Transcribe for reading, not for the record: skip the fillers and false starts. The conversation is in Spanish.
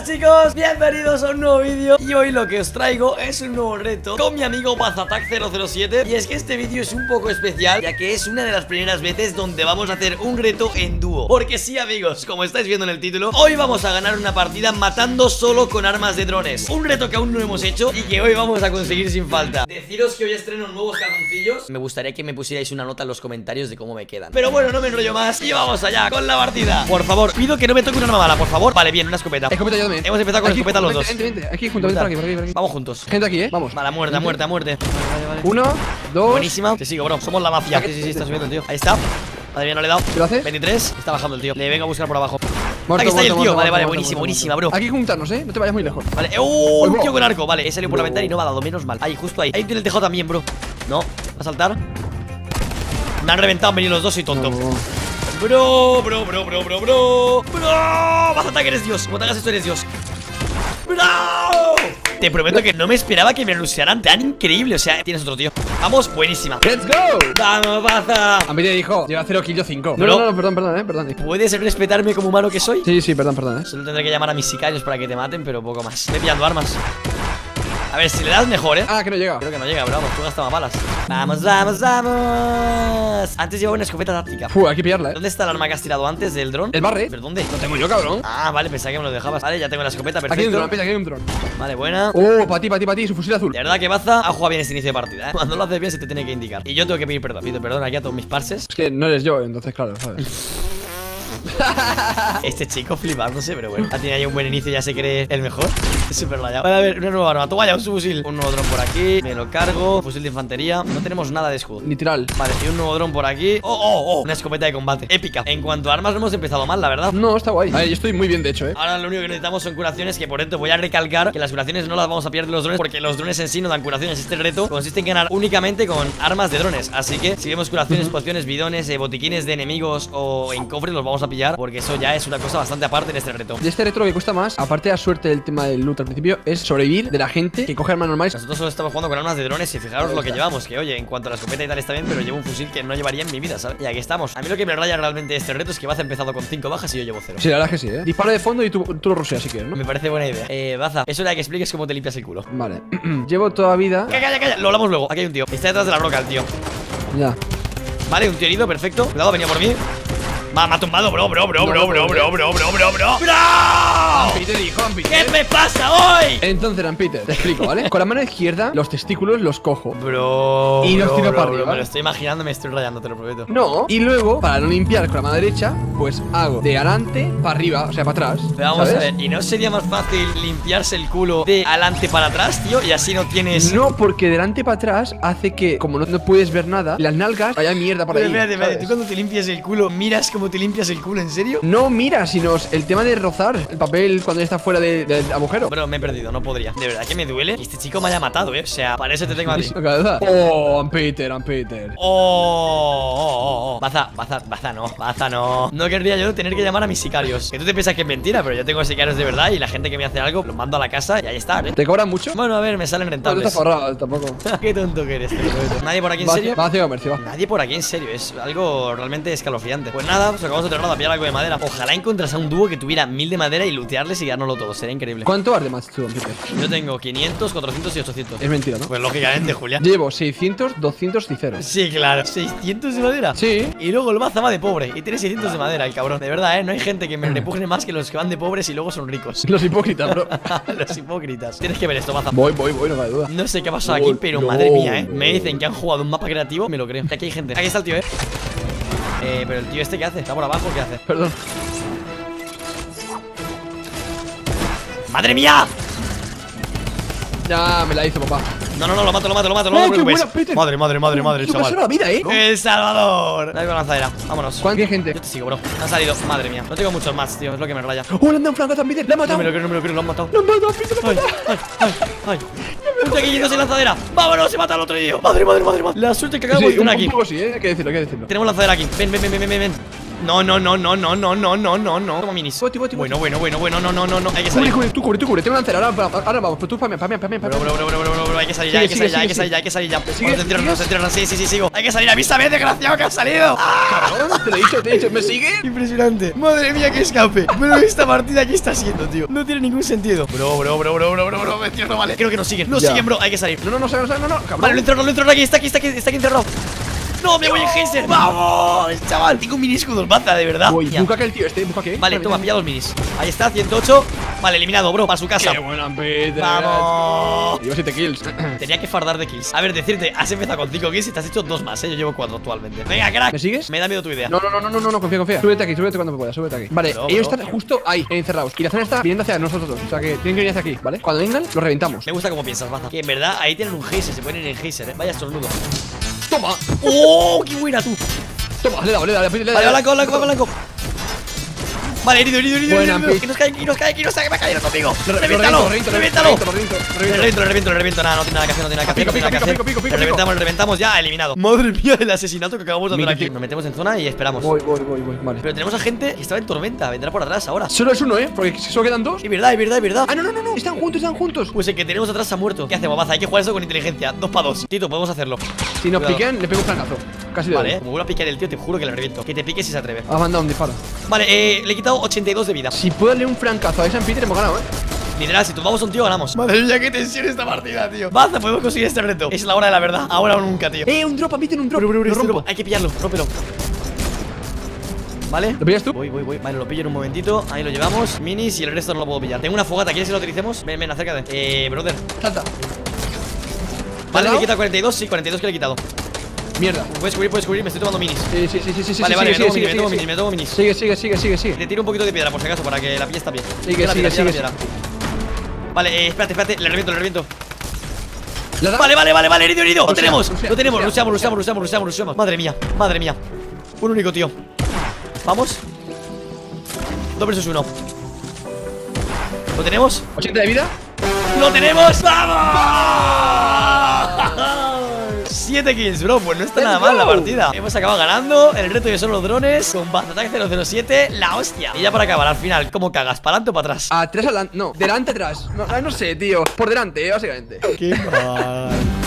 chicos, bienvenidos a un nuevo vídeo. Y hoy lo que os traigo es un nuevo reto con mi amigo Bazatac007. Y es que este vídeo es un poco especial, ya que es una de las primeras veces donde vamos a hacer un reto en dúo. Porque sí, amigos, como estáis viendo en el título, hoy vamos a ganar una partida matando solo con armas de drones. Un reto que aún no hemos hecho y que hoy vamos a conseguir sin falta. Deciros que hoy estreno nuevos calzoncillos. Me gustaría que me pusierais una nota en los comentarios de cómo me quedan. Pero bueno, no me enrollo más y vamos allá con la partida. Por favor, pido que no me toque una arma mala, por favor. Vale, bien, una escopeta. Escopeta yo también. Hemos empezado con escopeta los dos. Vente, aquí junto, por aquí. Vamos juntos. Gente aquí, vamos. Vale, a muerte. Vale. 1, 2. Buenísima. Te sigo, bro. Somos la mafia. Sí, está subiendo el tío. Ahí está. Madre mía, no le he dado. ¿Qué lo haces? 23. Está bajando el tío. Le vengo a buscar por abajo. Muerto, Aquí está el tío. muerto, Vale, muerto, buenísima, bro. Aquí juntarnos, no te vayas muy lejos. Vale, un tío con arco. Vale, he salido por la ventana y no me ha dado, menos mal. Ahí, justo ahí. Ahí tiene el tejado también, bro. No, va a saltar. Me han reventado, han venido los dos, soy tonto. Bro. Bazatac, eres Dios. Como te hagas esto, eres Dios. ¡Bro! Te prometo que no me esperaba que me rushearan tan increíble. O sea, tienes otro tío. Vamos, buenísima. ¡Let's go! ¡Vamos, Baza! A mí te dijo, lleva 0 kills 5. Bro. No, perdón. ¿Puedes respetarme como humano que soy? Sí, perdón, Solo tendré que llamar a mis sicarios para que te maten, pero poco más. Estoy pillando armas. A ver, si le das mejor, Ah, que no llega. Creo que no llega, bravo, tú gastas más balas. Vamos. Antes llevaba una escopeta táctica. Hay que pillarla, ¿Dónde está el arma que has tirado antes del dron? ¿El barre? ¿Pero dónde? Lo tengo yo, cabrón. Ah, vale, pensaba que me lo dejabas. Vale, ya tengo la escopeta, perfecto. Aquí hay un dron, Vale, buena. Oh, para ti, su fusil azul. De verdad que Baza ha jugado bien este inicio de partida, Cuando lo haces bien se te tiene que indicar. Y yo tengo que pedir perdón. Pido perdón aquí a todos mis parses. Es que no eres yo, entonces claro, ¿sabes? Este chico flipándose, pero bueno. Ha tenido ahí un buen inicio, ya se cree el mejor. Es súper rayado. Vale, a ver, una nueva arma. Toma ya un subfusil. Un nuevo dron por aquí. Me lo cargo. Fusil de infantería. No tenemos nada de escudo. Literal. Vale, y un nuevo dron por aquí. Una escopeta de combate. Épica. En cuanto a armas, no hemos empezado mal, la verdad. No, está guay. A ver, yo estoy muy bien, de hecho, Ahora lo único que necesitamos son curaciones. Que por cierto voy a recalcar que las curaciones no las vamos a pillar de los drones, porque los drones en sí no dan curaciones. Este reto consiste en ganar únicamente con armas de drones. Así que si vemos curaciones, pociones, bidones, botiquines de enemigos o en cofres, los vamos a pillar, porque eso ya es una cosa bastante aparte en este reto. De este reto lo que cuesta más, aparte de la suerte del tema del loot al principio, es sobrevivir de la gente que coge armas normales. Nosotros solo estamos jugando con armas de drones y fijaros lo que llevamos. Que oye, en cuanto a la escopeta y tal está bien, pero llevo un fusil que no llevaría en mi vida, ¿sabes? Y aquí estamos. A mí lo que me raya realmente de este reto es que Baza ha empezado con 5 bajas y yo llevo 0. Sí, la verdad es que sí, Disparo de fondo y tú lo rusheas si quieres, ¿no? Me parece buena idea. Baza, eso era que expliques cómo te limpias el culo. Vale. Llevo toda vida. Calla. Lo hablamos luego. Aquí hay un tío. Está detrás de la broca el tío. Ya. Vale, un tío herido, perfecto. Cuidado, venía por mí. Me ha tumbado, bro. ¿Qué me pasa hoy? Entonces, Rampeter, te explico, ¿vale? Con la mano izquierda, los testículos los cojo. Bro. Y los tiro para arriba. Me lo estoy imaginando, me estoy rayando, te lo prometo. No. Y luego, para no limpiar con la mano derecha, pues hago de adelante para arriba, o sea, para atrás. Pero vamos a ver, ¿y no sería más fácil limpiarse el culo de adelante para atrás, tío? Y así no tienes... No, porque de adelante para atrás hace que, como no puedes ver nada, las nalgas vaya mierda para ahí. Espérate, tú cuando te limpias el culo, miras cómo te limpias el culo, ¿en serio? No, mira, sino el tema de rozar el papel cuando ya está fuera del agujero. Bro, me he perdido, no podría. De verdad que me duele. Y este chico me haya matado, O sea, para eso te tengo a ti. Oh, Rampeter. Baza no. No querría yo tener que llamar a mis sicarios. Que tú te piensas que es mentira, pero yo tengo sicarios de verdad. Y la gente que me hace algo, los mando a la casa y ahí está, ¿Te cobran mucho? Bueno, a ver, me salen rentables. No, estás forrado, tampoco. Qué tonto que eres, ¿Nadie por aquí en serio? Va hacia comercio, va. Nadie por aquí en serio, es algo realmente escalofriante. Pues nada, pues acabamos de pillar algo de madera. Ojalá encontrase a un dúo que tuviera 1000 de madera y lootearles y ganárnoslo todo, sería increíble. ¿Cuánto vas de más tú, Rampeter? Yo tengo 500, 400 y 800. Es mentira, ¿no? Pues lógicamente, Julián. Llevo 600, 200 y 0. Sí, claro, 600 de madera. Sí. Y luego el Baza va de pobre y tiene 600 de madera, el cabrón. De verdad, no hay gente que me repugne más que los que van de pobres y luego son ricos. Los hipócritas, bro. Los hipócritas. Tienes que ver esto, Baza. Voy, no cabe duda. No sé qué ha pasado aquí, pero madre mía, Me dicen que han jugado un mapa creativo, me lo creo. Aquí hay gente. Aquí está el tío, pero el tío este, ¿qué hace? ¿Está por abajo? ¿Qué hace? Perdón. ¡Madre mía! Ya me la hizo, papá. No, lo mato, no te preocupes. Madre, chaval. La vida, El Salvador. Dale con lanzadera, vámonos. ¿Cuánta gente? Yo te sigo, bro. Han salido, madre mía. No tengo muchos más, tío, es lo que me raya. ¡Oh, le han dado un flanco también! ¡Le han matado! No me lo creo, lo han matado. ¡Lo han matado, Peter! Ay. Un taquillito sin lanzadera. ¡Vámonos! ¡Se mata al otro tío! ¡Madre! La suerte que acabamos de tener aquí. Un poco sí, hay que decirlo. Tenemos lanzadera aquí. Ven. No. Toma minis. Boti. Bueno. No. Hay que salir. Cubre. Tengo lanzadera. Ahora vamos. Pero tú, pame. Bro. bro, hay que salir ya, hay que salir ya, hay que salir ya, hay que salir ya. No se entierran, sí, sigo. Hay que salir, avísame, desgraciado, que has salido. Cabrón, te lo he dicho, ¿me sigue? Impresionante. Madre mía, qué escape. Pero esta partida, ¿qué está haciendo, tío? No tiene ningún sentido. Bro, me entierro, vale. Creo que nos siguen, bro, hay que salir. No, cabrón. Vale, lo entierro aquí, está aquí encerrado. No, me voy en geyser. ¡Vamos, chaval! Tengo un mini escudo, baza, de verdad. Busca que el tío busca que. Vale, toma, pilla los minis. Ahí está, 108. Vale, eliminado, bro, para su casa. Qué buena, Peter. ¡Vamos! Llevo 7 kills. Tenía que fardar de kills. A ver, decirte, has empezado con 5 kills y te has hecho 2 más, Yo llevo 4 actualmente. Venga, crack. ¿Me sigues? Me da miedo tu idea. No, confía. Súbete aquí cuando me puedas, súbete aquí. Vale, ellos están justo ahí, encerrados. Y la zona está viniendo hacia nosotros dos. O sea que tienen que venir hacia aquí, ¿vale? Cuando vengan, los reventamos. Me gusta cómo piensas, baza. Que en verdad ahí tienen un geyser, se ponen en el geyser, Vaya estornudo. ¡Toma! ¡Oh, qué buena tú! Toma, le da. Vale, blanco. Vale, herido. Buena, Que nos cae, que me ha caído conmigo. Lo Reviéntalo. reviento. Lo reviento. Nada, no tiene nada que hacer. Lo reventamos ya, eliminado. Madre mía, el asesinato que acabamos de hacer aquí. Nos metemos en zona y esperamos. Voy, vale. Pero tenemos a gente que estaba en tormenta. Vendrá por atrás ahora. Solo es uno, porque solo quedan 2. Es verdad. Ah, no. Están juntos. Pues el que tenemos atrás se ha muerto. ¿Qué hacemos, baza? Hay que jugar eso con inteligencia. 2 para 2. Tito, podemos hacerlo. Si nos piquen, le pego un francazo. Casi de Vale, como vuelva a picar el tío, te juro que le reviento. Que te pique si se atreve. Ha mandado un disparo. Vale, le he quitado 82 de vida. Si puedo darle un francazo a St. Peter, hemos ganado, Literal, si tumbamos a un tío, ganamos. Madre mía, qué tensión esta partida, tío. Baza, podemos conseguir este reto. Es la hora de la verdad. Ahora o nunca, tío. Un drop, Peter, un drop. Bro, Lo rompo. hay que pillarlo, rómpelo. ¿Vale? ¿Lo pillas tú? Voy. Vale, lo pillo en un momentito. Ahí lo llevamos. Minis y el resto no lo puedo pillar. Tengo una fogata, ¿quieres que lo utilicemos? Ven, acércate. Brother. Salta. Vale, le he quitado 42, sí, 42 que le he quitado. Mierda. Puedes cubrir, me estoy tomando minis. Sí. Vale, me tomo minis. Sigue. Le tiro un poquito de piedra por si acaso, para que la pilla está bien. Sigue. Vale, espérate, le reviento. ¿La da? Vale, herido. Lo tenemos, Rushea. luchamos. Madre mía. Un único, tío. Vamos. 2 versus 1. ¿Lo tenemos? 80 de vida. ¡Lo tenemos! ¡Vamos! 7 kills, bro, pues no está nada mal la partida. Hemos acabado ganando el reto de solo los drones con Bazatac 007, la hostia. Y ya para acabar, al final, ¿cómo cagas? ¿Para adelante o para atrás? Atrás, adelante, no, delante, atrás. No sé, tío, por delante, básicamente. Qué mal.